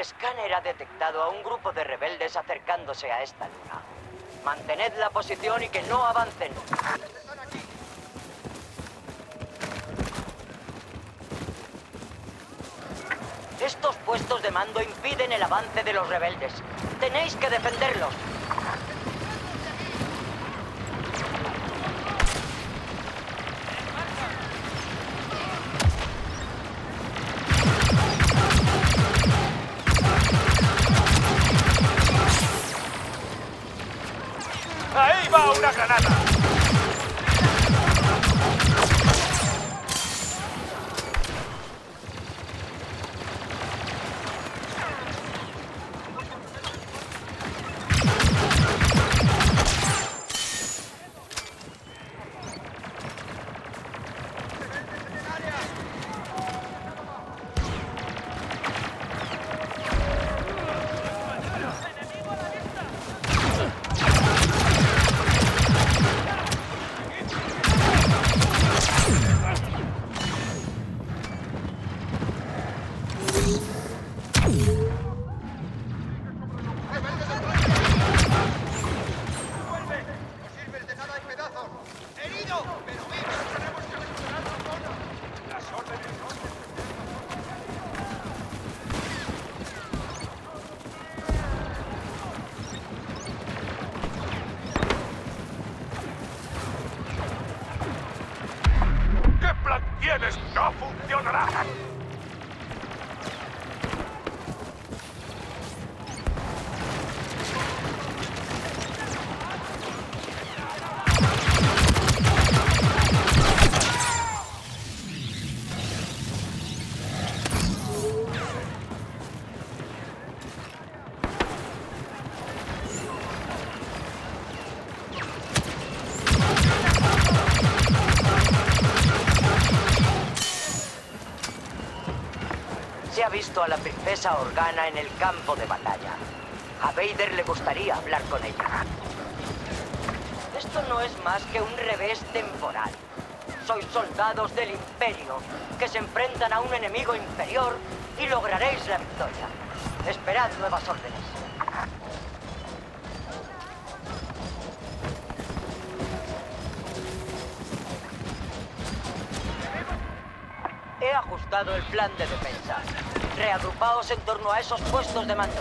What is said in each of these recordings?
escáner ha detectado a un grupo de rebeldes acercándose a esta luna. Mantened la posición y que no avancen. Estos puestos de mando impiden el avance de los rebeldes. Tenéis que defenderlos. ¡Ahí va una granada! ¡No funcionará! Se ha visto a la princesa Organa en el campo de batalla. A Vader le gustaría hablar con ella. Esto no es más que un revés temporal. Sois soldados del Imperio que se enfrentan a un enemigo inferior y lograréis la victoria. Esperad nuevas órdenes. He ajustado el plan de defensa. Reagrupaos en torno a esos puestos de mando.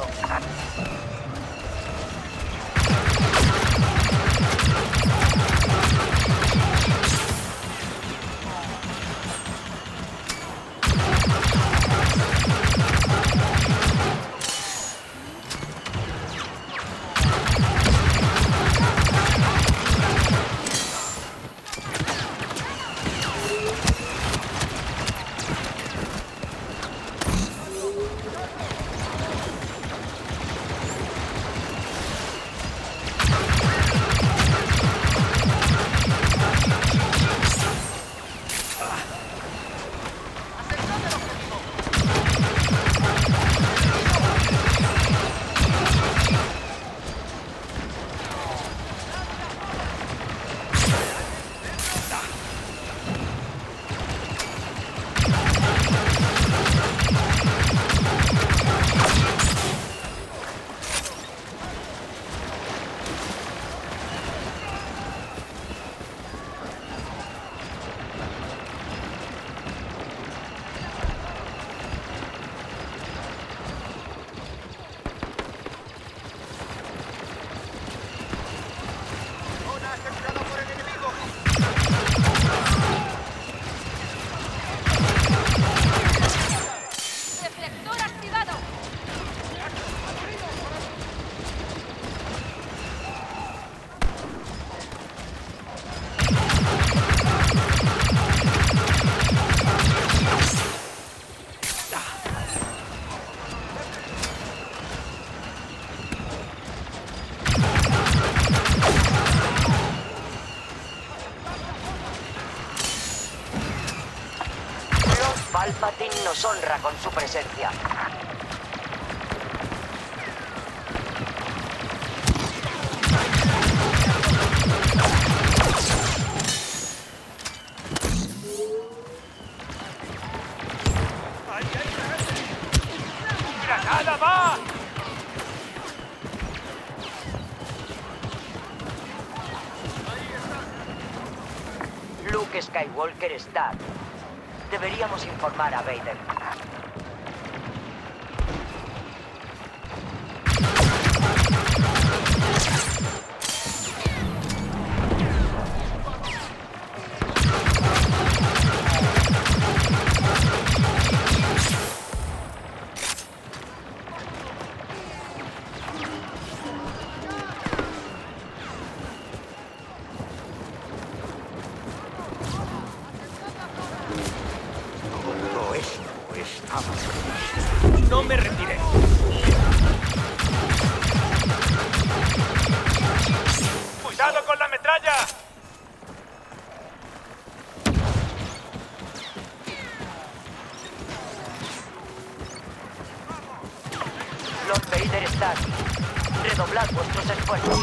Palpatine nos honra con su presencia. ¡Granada va! Luke Skywalker está. Deberíamos informar a Vader. No me retiré. ¡Cuidado con la metralla! Lord Vader está aquí. Redoblad vuestros esfuerzos.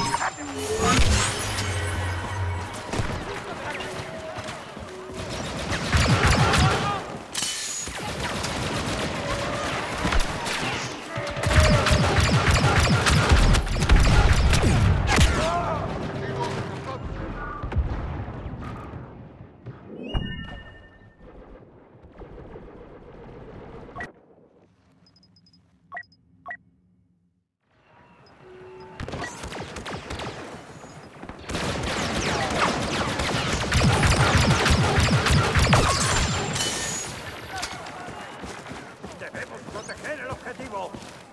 Debemos proteger el objetivo.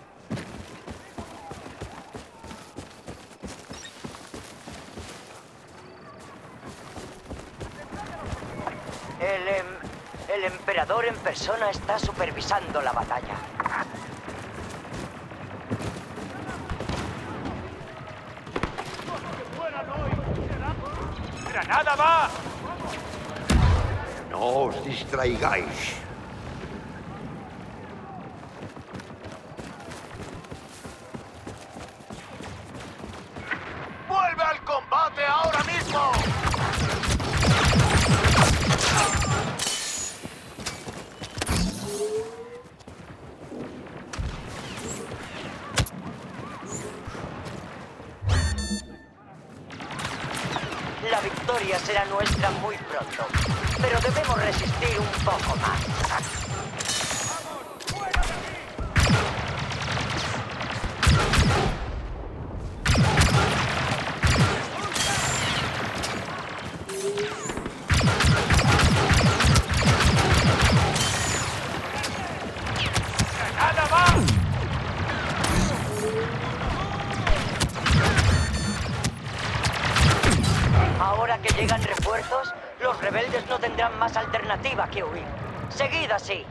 El emperador en persona está supervisando la batalla. ¡Granada va! No os distraigáis. ¡Vuelve al combate ahora mismo! La victoria será nuestra muy pronto, pero debemos resistir un poco más. ¡Granada va! Ahora que llegan refuerzos, los rebeldes no tendrán más alternativa que huir. Seguid así.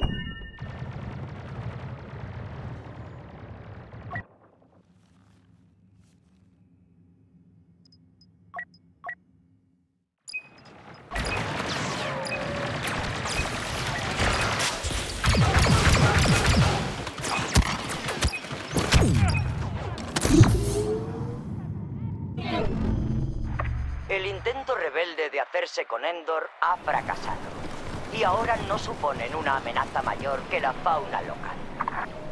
El intento rebelde de hacerse con Endor ha fracasado. Y ahora no suponen una amenaza mayor que la fauna local.